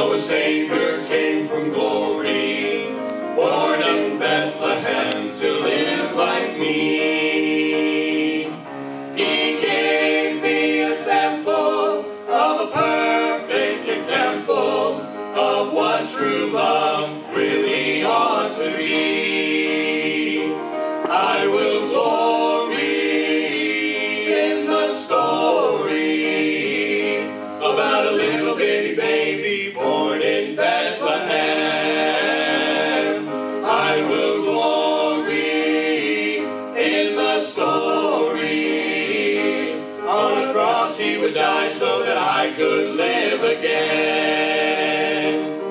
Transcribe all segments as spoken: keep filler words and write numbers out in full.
So a Savior came from glory, born in Bethlehem to live like me. He gave me a sample of a perfect example of what true love really ought to be. I will glory in the story about a little bitty baby born in Bethlehem. I will glory in the story. On a cross he would die so that I could live again.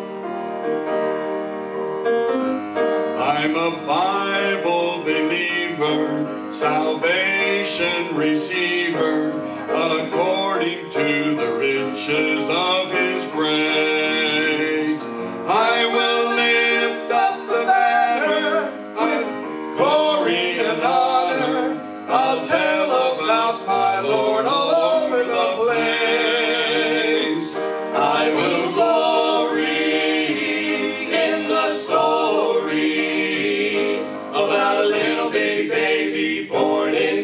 I'm a Bible believer, salvation receiver, according to the riches of his grace. I will lift up the banner of glory and honor. I'll tell about my Lord all over the place. I will glory in the story about a little bitty baby born in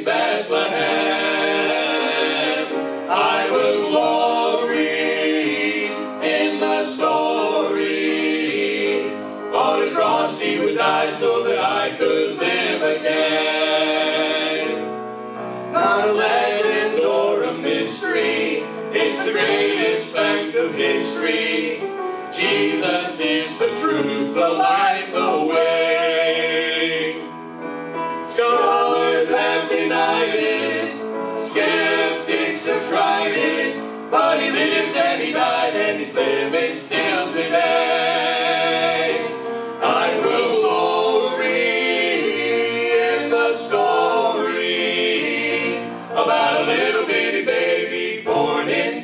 Bethlehem. I will glory in the story. On a cross he would die so that I could live again. Not a legend or a mystery, it's the greatest fact of history. Jesus is the truth, the life, the way. Scholars have denied it, skeptics have tried it, but he lived and he died and he's living still today. I will glory in the story about a little bitty baby born in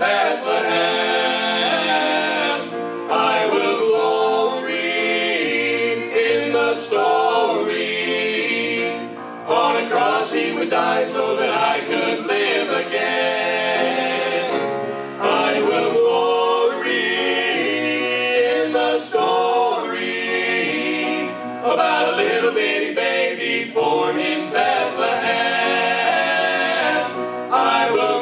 Bethlehem. I will glory in the story. On a cross he would die so that I could live again. I will glory in the story about a little bitty baby born in Bethlehem. I will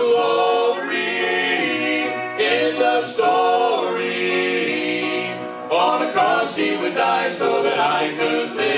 glory in the story. On a cross he would die so that I could live